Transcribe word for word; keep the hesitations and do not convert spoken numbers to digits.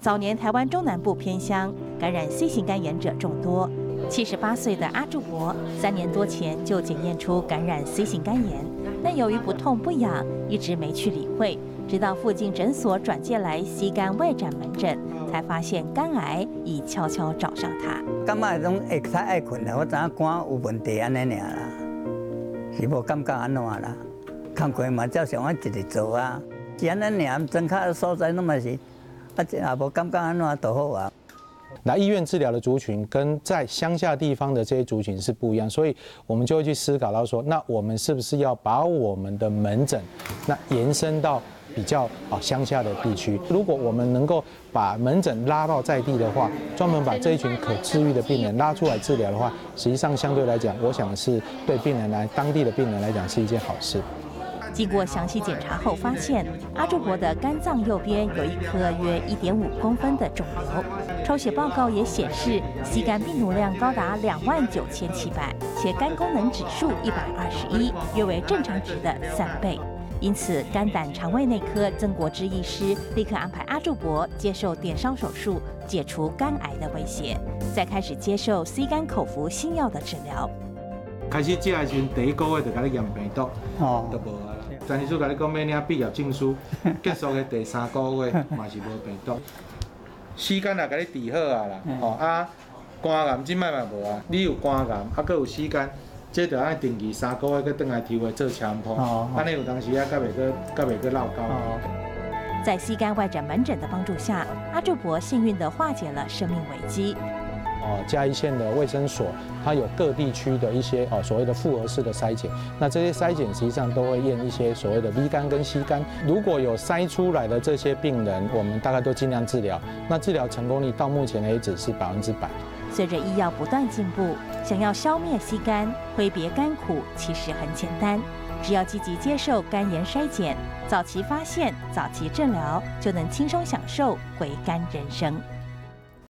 早年台湾中南部偏乡感染 C 型肝炎者众多。七十八岁的阿柱伯，三年多前就检验出感染 C 型肝炎，但由于不痛不痒，一直没去理会。直到附近诊所转介来 C 肝外展门诊，才发现肝癌已悄悄找上他。 感觉拢会较爱困啦，我知影肝有问题安尼尔啦，是无感觉安怎啦？工课嘛照常我一直做啊，是安尼尔，针卡的所在拢嘛是，啊也无感觉安怎都好啊。 来医院治疗的族群跟在乡下地方的这些族群是不一样，所以我们就会去思考到说，那我们是不是要把我们的门诊那延伸到比较啊乡下的地区？如果我们能够把门诊拉到在地的话，专门把这一群可治愈的病人拉出来治疗的话，实际上相对来讲，我想是对病人来当地的病人来讲是一件好事。 经过详细检查后，发现阿柱伯的肝脏右边有一颗约 一点五公分的肿瘤，抽血报告也显示 C 肝病毒量高达两万九千七百，且肝功能指数一百二十一，约为正常值的三倍。因此，肝胆肠胃内科曾国之医师立刻安排阿柱伯接受电烧手术，解除肝癌的威胁，再开始接受 C 肝口服新药的治疗。 开始食的时阵，第一个月就甲你验病毒， 哦， 都无啊啦。陈医师甲你讲要领毕业证书，结束的第三个月嘛是无病毒。C肝也甲你治好啊啦，吼啊，肝癌即摆嘛无啊，你有肝癌，啊搁有 C肝，这着爱定期三个月搁转来抽血做超音波，安尼有当时啊，甲袂搁甲袂搁落高。 在 C 肝外诊门诊的帮助下，阿柱伯幸运地化解了生命危机。 哦，嘉义县的卫生所，它有各地区的一些哦所谓的复合式的筛检，那这些筛检实际上都会验一些所谓的 B 肝跟 C 肝，如果有筛出来的这些病人，我们大概都尽量治疗，那治疗成功率到目前为止是百分之百。 随着医药不断进步，想要消灭 C 肝、挥别肝苦，其实很简单，只要积极接受肝炎筛检，早期发现、早期治疗，就能轻松享受回肝人生。